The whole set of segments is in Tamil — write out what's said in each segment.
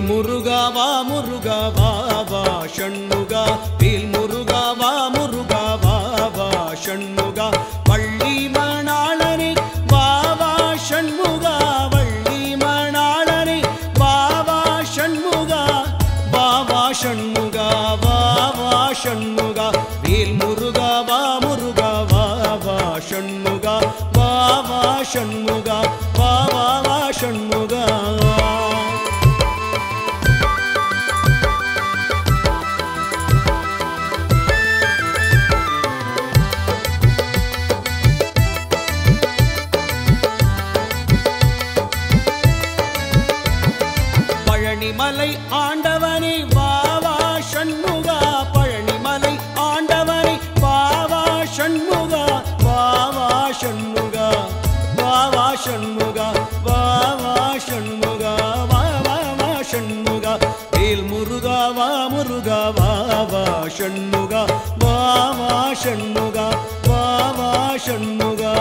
வேல் முருகா வா முருகா வா வா ஷண்முகா வேல் முருகா வா முருகா வா வா ஷண்முகா வள்ளி மணாளனே வா வா ஷண்முகா வள்ளி மணாளனே வா வா ஷண்முகா வா வா ஷண்முகா வா வா ஷண்முகா வேல் முருகா வா முருகா வா வா ஷண்முகா வா வா ஷண்முகா வா வா வா ஷண்முகா பழனிமலை ஆண்டவனே வா வா ஷண்முகா பழனிமலை ஆண்டவனே வா வா ஷண்முகா வா வா ஷண்முகா வா வா ஷண்முகா வா வா ஷண்முகா வா வா வா ஷண்முகா வேல் முருகா வா முருகா வா வா ஷண்முகா வா வா ஷண்முகா வா வா ஷண்முகா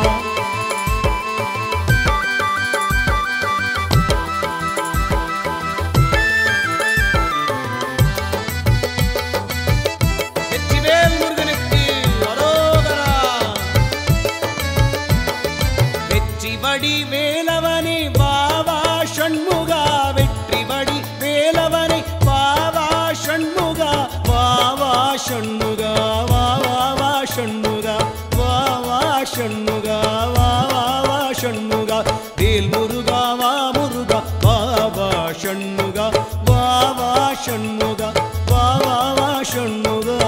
வடி வேலவனே வா வா ஷண்முகா வெற்றி வடி வேலவனே வா வா ஷண்முகா வா வா ஷண்முகா வா வா வா ஷண்முகா வா வா ஷண்முகா வா வா வா ஷண்முகா வேல் முருகா வா முருகா வா வா ஷண்முகா வா வா ஷண்முகா வா வா வா ஷண்முகா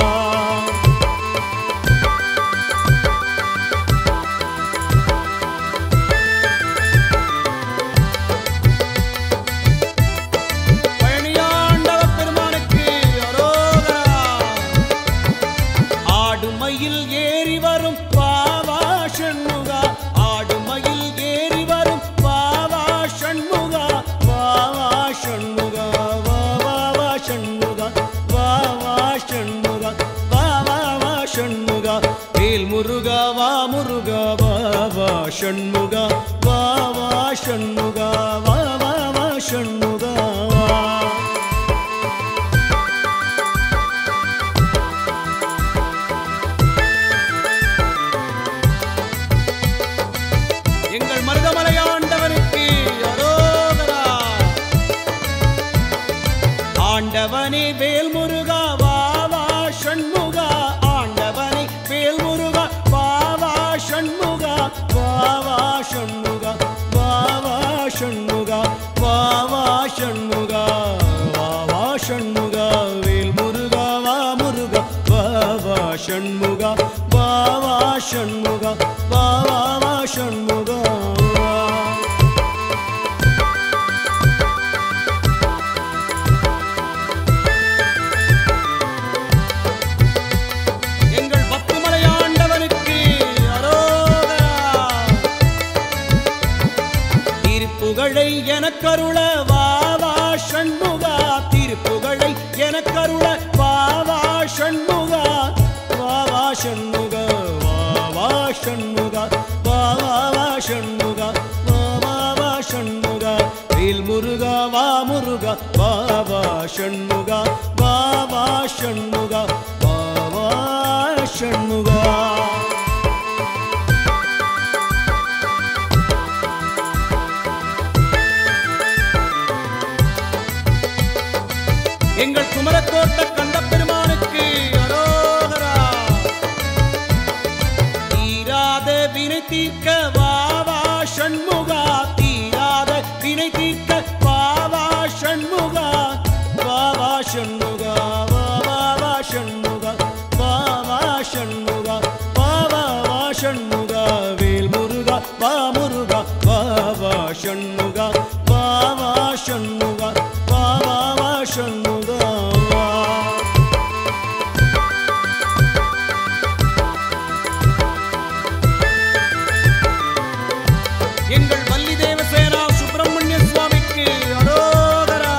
ஏறி வரும் வா வா ஷண்முகா ஆடுமயில் ஏறி வரும் வா வா ஷண்முகா வா வா ஷண்முகா வா வா வா ஷண்முகா வா வா ஷண்முகா வா வா வா ஷண்முகா வேல் முருகா வா முருகா வா வா ஷண்முகா வா வா ஷண்முகா வா வா வா ஷண்முகா எங்கள் மருதமலை ஆண்டவனுக்கு அரோகரா ஆண்டவனே வேல் முருகா வா வா ஷண்முகா ஆண்டவனே வேல் முருகா வா வா ஷண்முகா வா வா ஷண்முகா வா வா ஷண்முகா வா வா ஷண்முகா வா வா ஷண்முகா வேல் முருகா வா முருகா வா வா ஷண்முகா வா வா ஷண்முகா வா வா வா ஷண்முகா எங்கள் பத்துமலை ஆண்டவனுக்கு அரோகரா திருப்புகழை எனக்கருள வா வா ஷண்முகா திருப்புகழை எனக்கருள வா வா ஷண்முகா வா வா ஷண்முகா வா வா ஷண்முகா வா வா வா ஷண்முகா வா வா வா ஷண்முகா வேல் முருகா வா முருகா வா வா ஷண்முகா வா வா ஷண்முகா வா வா ஷண்முகா எங்கள் குமரக்கோட்ட கந்த பெருமானுக்கு அரோகரா தீராத வினை தீர்க்க வா வா ஷண்முகா தீராத வினை தீர்க்க வா வா ஷண்முகா வா வா ஷண்முகா வா வா வா ஷண்முகா வா வா ஷண்முகா வா வா வா ஷண்முகா வேல் முருகா வா முருகா வா வா ஷண்முகா வா வா ஷண்முகா வா வா வா ஷண்முகா எங்கள் வள்ளி தேவசேனா சுப்பிரமணிய சுவாமிக்கு அரோகரா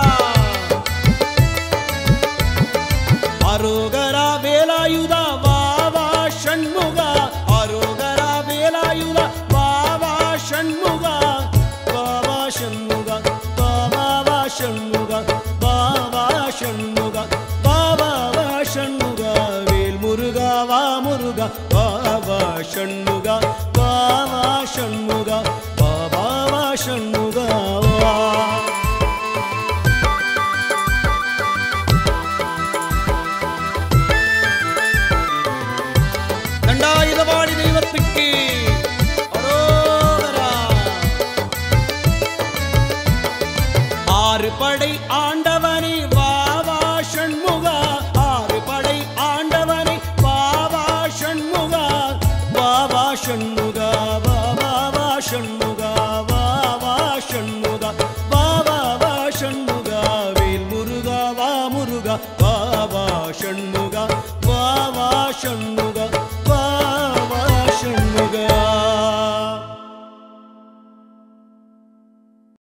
அரோகரா வேலாயுதா வா வா ஷண்முகா அரோகரா வேலாயுதா வா வா ஷண்முகா வா வா ஷண்முகா வா வா ஷண்முகா வா வா வா ஷண்முகா வேல் முருகா வா வா வா ஷண்முகா வா வா ஷண்முகா